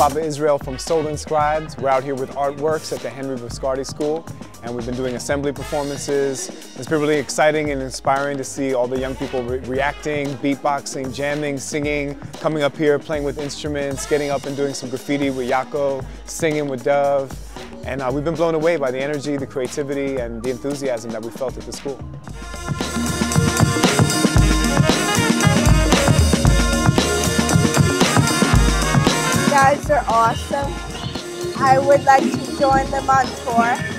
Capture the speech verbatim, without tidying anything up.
Baba Israel from Soul Inscribed. We're out here with artworks at the Henry Viscardi School, and we've been doing assembly performances. It's been really exciting and inspiring to see all the young people re reacting, beatboxing, jamming, singing, coming up here, playing with instruments, getting up and doing some graffiti with Yako, singing with Duv. And uh, we've been blown away by the energy, the creativity, and the enthusiasm that we felt at the school. You guys are awesome. I would like to join them on tour.